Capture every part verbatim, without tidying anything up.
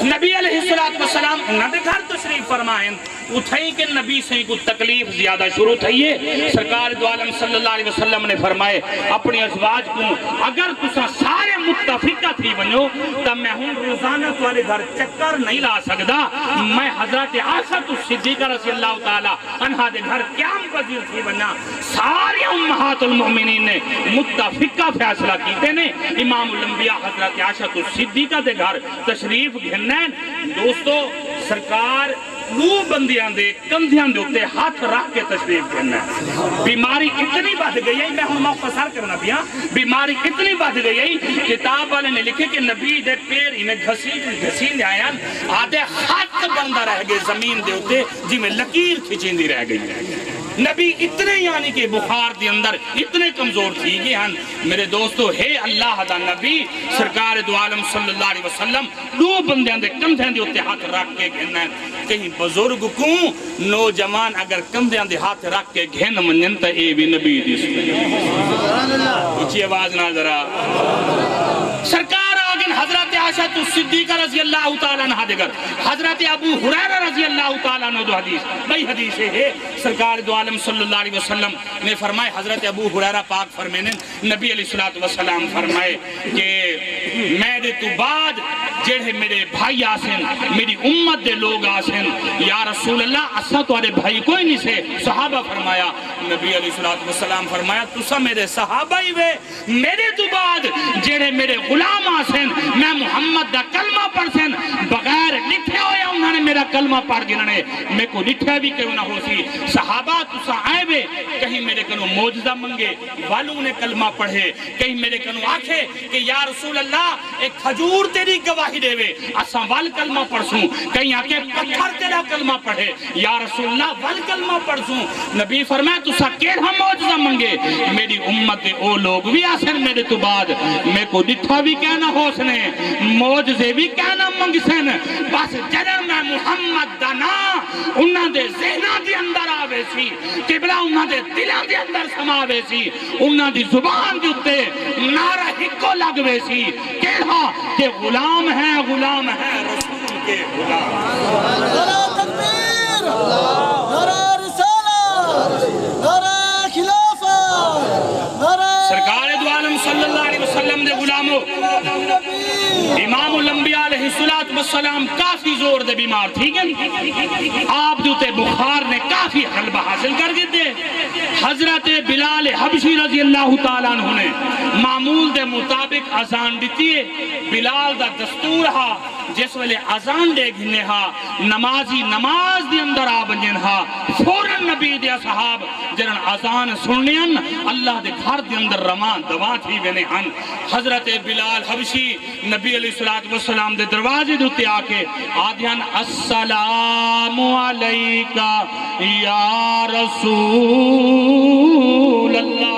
نبی علیہ السلام نہ دے گھر تشریف فرمائیں اتھائی کہ نبی سے کو تکلیف زیادہ شروع تھی ہے سرکار دو عالم صلی اللہ علیہ وسلم نے فرمائے اپنی ازواج کو اگر تسا سارے متفقہ تھی بنو تب میں ہوں روزانہ تمہارے گھر چکر نہیں لا سکتا میں حضرت عائشہ صدیقہ رضی اللہ تعالی عنہا دے گھر قیام پذیر تھی بنا سارے امہات المؤمنین نے متفقہ فیصلہ کیتے نے امام الانبیاء حضرت عائشہ صدیقہ دے گھر تشریف گھنین دوستو سرکار نو بندیاں دے کندھیاں دے ہوتے ہاتھ رکھ کے تشریف کرنا ہے بیماری اتنی بڑھ گئی ہے میں ہوں مختصر کرنا بھی ہاں بیماری اتنی بڑھ گئی ہے کتاب والے نے لکھے کہ نبی دے پیر انہیں گھسین گھسین آیا آدھے خط بندہ رہ گئے زمین دے ہوتے جی میں لکیر کھچین دی رہ گئی نبی اتنے یعنی کہ بخار دی اندر اتنے کمزور تھی گئے ہیں میرے دوستو ہے اللہ دا نبی سرکار دو عالم صلی اللہ علیہ وسلم دو بندیاں دے کندھیاں دے ہوتے ہاتھ رکھ کے گھننا ہے کہیں بزرگ کو نوجوان اگر کندھیاں دے ہاتھ رکھ کے گھن مننتا اے بھی نبی دی اچھی آواز نہ ذرا سرکار آگن حضرت عائشہ صدیقہ رضی اللہ تعالیٰ عنہ دے گر حضرت ابو ہریرہ رضی اللہ تعالیٰ عنہ دو حدیث بھئی حدیث ہے سرکار دو عالم صلی اللہ علیہ وسلم نے فرمائے حضرت ابو ہریرہ پاک فرمینے نبی علیہ السلام فرمائے کہ میں دے تو بعد جڑے میرے بھائی آسن میری امت دے لوگ آسن یا رسول اللہ اسا تو آرے بھائی کوئی نہیں سے صحابہ فرمایا نبی علیہ السلام فرمایا تسا میرے صحابہ ہی وے میرے تو بعد جڑے میرے غلام آسن میں محمد دا کلمہ پڑھ سن بغیر لکھے ہویا انہوں نے میرا کلمہ پڑھ گننے میں کو لکھے بھی کیوں نہ ہو سی صحابہ تسا آئے وے کہیں میرے کنو موجزہ منگے والوں نے کلمہ پڑھے کہیں میرے کنو آکھے کہ یا رسول اللہ ایک کھجور تیری گواہی دے وے اساں وال کلمہ پڑھ سوں کہیں آکے پتھر تیرا کلمہ پڑھے یا رسول اللہ وال کلمہ پڑھ سوں نبی فرمائے تسا کیڑا موجزہ منگے میری امت او لوگ بھی آسن میرے تو بعد میں کو دٹھا بھی کہنا ہو سنے موجزے بھی کہنا منگ سن بس جنر میں محمد دانا انہاں دے ذہنہ دی اندر آوے سی قبلہ انہاں دے دلہ دی اندر سماوے سی انہاں دی زبان دی اتے نعرہ ہکو لگوے سی کہا کہ غلام ہے غلام ہے رسول کے غلام نعرہ تکبیر نعرہ رسالہ نعرہ خلافہ نعرہ سرکار دو عالم صلی اللہ علیہ وسلم دے غلاموں امام الانبیاء علیہ السلام کافی زور دے بیمار تھی گئے آپ دوتے بخار نے کافی حلبہ حاصل کر گئے حضرت بلال حبشی رضی اللہ تعالیٰ عنہ نے معمول دے مطابق اذان دیتی ہے بلال دا دستور ہا جس والے اذان دے گھنے ہا نمازی نماز دی اندر آبنجن ہا فوراں نبی دے صحاب جنن اذان سننین اللہ دے گھر دے اندر رمان دوا تھی وینے ہن حضرت بلال حبشی نبی علیہ السلام دے دروازے دوتے آکے آدھیان السلام علیکہ یا رسول اللہ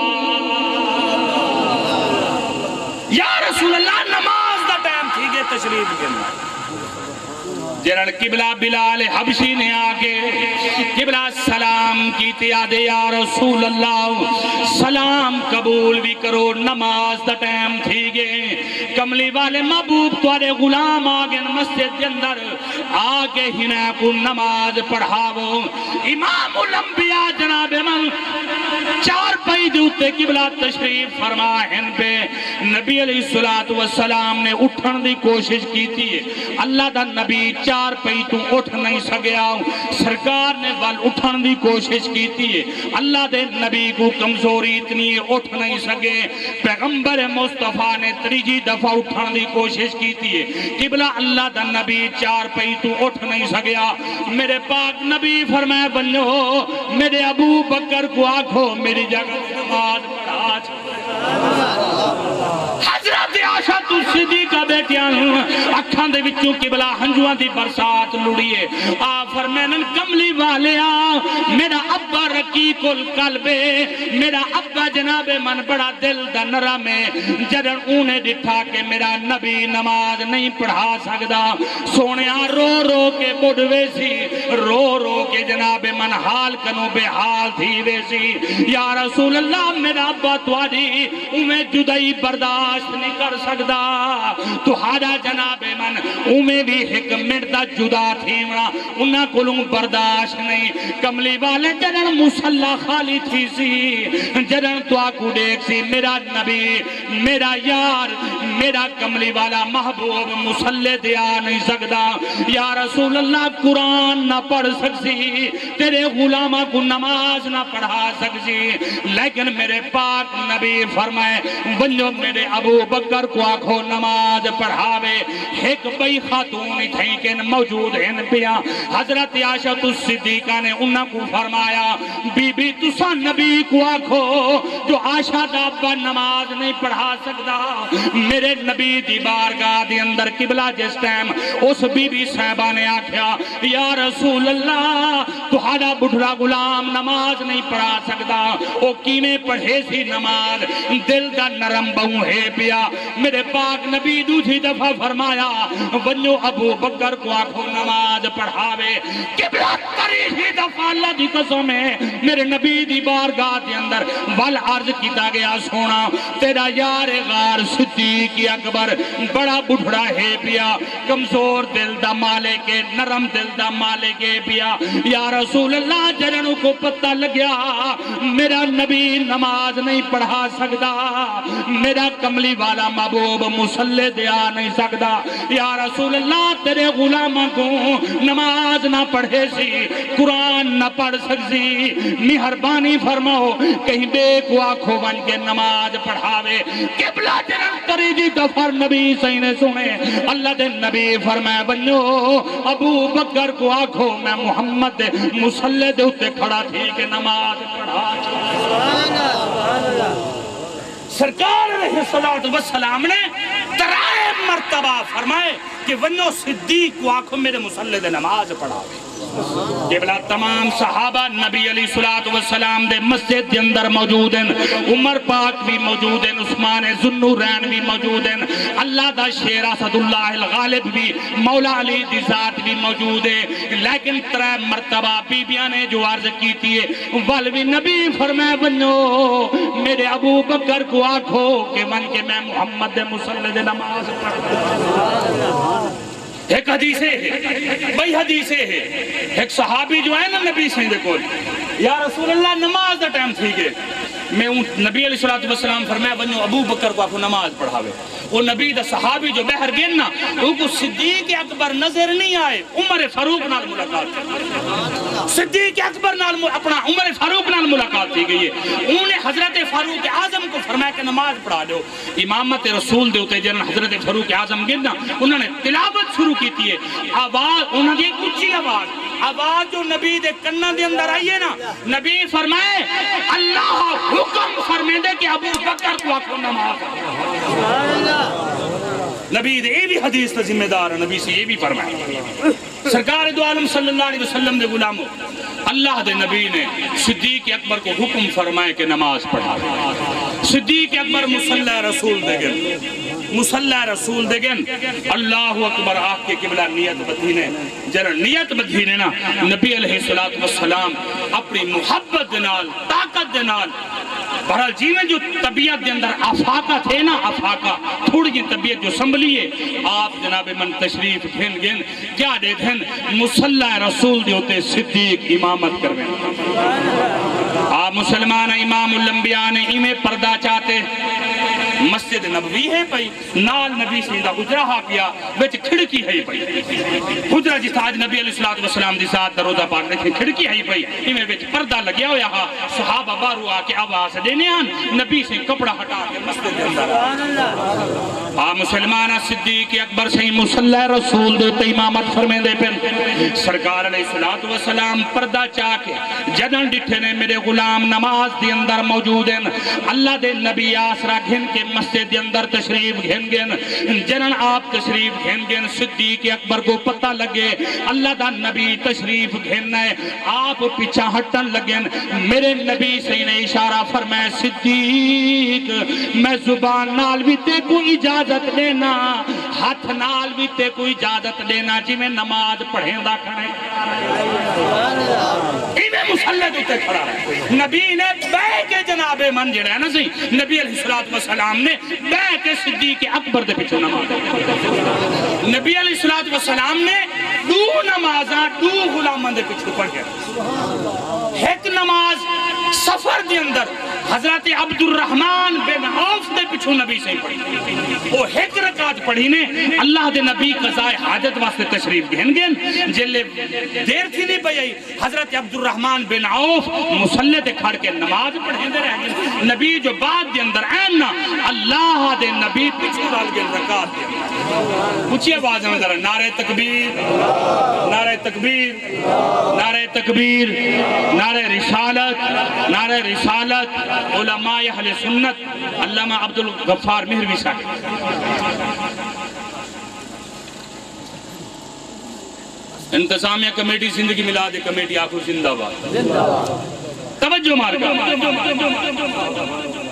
یا رسول اللہ نماز دا ٹائم تھی گئے تشریف کرنا جنرل قبلہ بلال حبشی نے آگے قبلہ سلام کیتے آدھے یا رسول اللہ سلام قبول بھی کرو نماز دا ٹائم تھی گئے کملی والے محبوب توارے غلام آگے مسجد کے اندر آگے ہنے کو نماز پڑھاو امام الانبیاء جناب من چار پئی دوتے قبلہ تشریف فرمائن پہ نبی علیہ السلام نے اٹھن دی کوشش کی تھی اللہ دا نبی چار پئی تو اٹھ نہیں سگیا سرکار نے وال اٹھن دی کوشش کی تھی اللہ دے نبی کو کمزوری اتنی اٹھ نہیں سگے پیغمبر مصطفیٰ نے تریجی دفعہ اٹھن دی کوشش کی تھی قبلہ اللہ دا نبی چار پئی تو اٹھ نہیں سگیا میرے پاک نبی فرمائے بلو میرے ابو بکر کو آکھو میری جگہ نماز پڑھا حضرت عائشہ صدیقہ بیٹیاں اکھاں دے وچوں قبلہ ہنجواں دی برسات لڑیے آپ فرمائن کملی والے آ میرا ابا رقیق القلب میرا ابا جناب من بڑا دل دا نرم ہے جدن انہیں دٹھا کہ میرا نبی نماز نہیں پڑھا سکدا سونیا رو رو کے بڑھوے سی رو رو کے جناب من حال کنو بے حال تھی وے سی یا رسول اللہ میرا ابا تواری انہیں جدائی برداشت نہیں کر سکتا سکدا تو ہاڑا جناب من اومیں بھی ایک منٹ دا جدا تھیمنا انہاں کولوں برداشت نہیں کملی والے جنن مسلح خالی تھی سی جنن تو آکو دیکھ سی میرا نبی میرا یار میرا کملی والا محبوب مسلح دیا نہیں سکدا یا رسول اللہ قرآن نہ پڑھ سکسی تیرے غلامہ کو نماز نہ پڑھا سکسی لیکن میرے پاک نبی فرمائے ونجو میرے ابو بکر کو آکھو نماز پڑھاوے ایک بئی خاتون تھیں کہ موجود ہیں پیا حضرت عائشہ الصدیقہ نے انہاں کو فرمایا بی بی تسا نبی کو آکھو جو عائشہ دا ابا نماز نہیں پڑھا سکتا میرے نبی دی بارگاہ دی اندر قبلہ جس ٹائم اس بی بی صاحبہ نے آکھیا یا رسول اللہ تہاڑا بڑھڑا غلام نماز نہیں پڑھا سکتا او کیویں پڑھے سی نماز دل دا نرم بہوں ہے پیا میرے پاک نبی دوسری دفعہ فرمایا ونجو ابو بکر کو آکھو نماز پڑھاوے قبلہ تریہی دفعہ اللہ دی قسم ہے میرے نبی دی بارگاہ دی اندر ول عرض کیتا گیا سونا تیرا یار غار صدیق اکبر بڑا بڑھڑا ہے پیا کمزور دل دا مالک نرم دل دا مالک پیا یا رسول اللہ جنوں کو پتہ لگیا میرا نبی نماز نہیں پڑھا سکتا میرا کملی والا محبوب مسلح دیا نہیں سکتا یا رسول اللہ تیرے غلامہ کو نماز نہ پڑھے سی قرآن نہ پڑھ سکسی مہربانی فرماؤ کہیں بے کو آنکھوں بن کے نماز پڑھاوے قبلہ جنم تریجی دفر نبی صحیح نے سنے اللہ دے نبی فرمائے بنو ابو بکر کو آنکھوں میں محمد مسلح دے ہوتے کھڑا تھی کہ نماز پڑھا سرکار علیہ السلام نے ترائے مرتبہ فرمائے کہ ونو صدیق کو آنکھوں میرے مسلح دے نماز پڑھاوے قبلہ تمام صحابہ نبی علیہ السلام دے مسجد دے اندر موجود ہیں عمر پاک بھی موجود ہیں عثمان ذوالنورین بھی موجود ہیں اللہ دا شیر اسد اللہ الغالب بھی مولا علی دی ذات بھی موجود ہے لیکن ترے مرتبہ بیبیاں نے جو عرض کی تھی والوی نبی فرمائے بنو میرے ابو بکر کو آنکھو کہ من کے میں محمد مسلح دے نماز پڑھا ایک حدیث ہے بھئی حدیث ہے ایک صحابی جو ہے نا نبی صلی اللہ علیہ وسلم یا رسول اللہ نماز دا ٹائم تھی گئے میں نبی علیہ السلام فرمایا بنو ابو بکر کو آپ نماز پڑھاوے وہ نبی دا صحابی جو بہر گئن نا وہ کو صدیق اکبر نظر نہیں آئے عمر فاروق نال ملاقات صدیق اکبر نال اپنا عمر فاروق نال ملاقات تھی گئی ہے انہوں نے حضرت فاروق اعظم کو فرمایا کہ نماز پڑھا دو امامت رسول دے ہوتے جن حضرت فاروق اعظم گئن نا انہوں نے تلاوت شروع کی تھی آواز انہوں نے اونچی آواز آواز جو نبی دے کنہ دے اندر آئی ہے نا نبی فرمائے اللہ حکم فرمائے دے کہ ابو بکر کو آنکھوں نماز نبی دے یہ بھی حدیث تا ذمہ دار ہے نبی سے یہ بھی فرمائے سرکار دو عالم صلی اللہ علیہ وسلم دے غلاموں اللہ دے نبی نے صدیق اکبر کو حکم فرمائے کہ نماز پڑھا صدیق اکبر مسلح رسول دے گن مسلح رسول دے گن اللہ اکبر آخ کے قبلہ نیت بدھینے جنر نیت بدھینے نا نبی علیہ السلام اپنی محبت دنال طاقت دنال بہرحال جی میں جو طبیعت دے اندر آفاقہ تھے نا آفاقہ تھوڑی جی طبیعت جو سنبھلی ہے آپ جناب من تشریف کھین گن کیا دے دھن مسلح رسول دے ہوتے صدیق امامت کرویں آپ مسلمان امام الانبیاء نے ایمیں پردہ چاہتے مسجد نبوی ہے پئی نال نبی سیدہ حجرہ ہا پیا وچ کھڑکی ہے پئی حجرہ جس آج نبی علیہ السلام دی ساتھ دروزہ پاک رکھے کھڑکی ہے پئی ایمیں وچ پردہ لگیا ہویا ہا صحابہ بارو آکے آواز دینے آن نبی سے کپڑا ہٹا کے مسجد اندر آ مسلمان صدیق اکبر سے مسلح رسول دے تے امامت فرمیں دے پن سرکار علیہ السلام پردہ چاہ کے جدن ڈٹھے نے میرے غلام نماز دی اندر موجود ہیں اللہ دے نبی آسرا گھن کے مسجد دے اندر تشریف گھن گن جنن آپ تشریف گھن گن صدیق اکبر کو پتہ لگے اللہ دا نبی تشریف گھن ہے آپ پیچھا ہٹن لگن میرے نبی سے نے اشارہ فرمائے صدیق میں زبان نال بھی تے کو اجازت لینا ہاتھ نال بھی تے کو اجازت لینا جی میں نماز پڑھیں دا کھڑے ایمیں مسلح دوتے کھڑا رہے نبی نے بے کے جناب من جڑا ہے نا سی نبی علیہ السلام نے بیعت صدیق اکبر دے پیچھے نماز نبی علیہ السلام نے دو نمازاں دو غلاماں دے پیچھے پڑھ گیا ایک نماز سفر دے اندر حضرت عبد الرحمن بن عوف دے پیچھے نبی سے پڑھی وہ ایک رکعت پڑھی نے اللہ دے نبی قضاء حاجت واسطے تشریف گھن گئے جلے دیر تھی نہیں پئی حضرت عبد الرحمن بن عوف مصلی تے کھڑ کے نماز پڑھیں دے رہ گئے نبی جو بعد دے اندر ایننا اللہ دے نبی پیچھے رال گئے رکعت دے پوچھئے آواز میں ذرا نعرہ تکبیر نعرہ تکبیر نعرہ تکبیر نعرہ رسالت نعرہ رسالت علماء اہل سنت علامہ عبد الغفار مہروی صاحب انتظامیہ کمیٹی زندگی ملا دے کمیٹی آخر زندہ باد توجہ مار گا